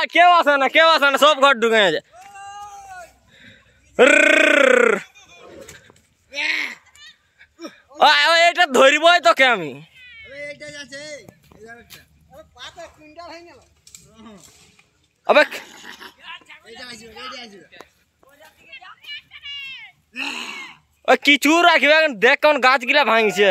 কেউ আছে না সব ঘর ঢুকে গেছে এটা ধরবই তোকে আমি अबे किचू रखबे देख कौन गाछ गिला भांग छे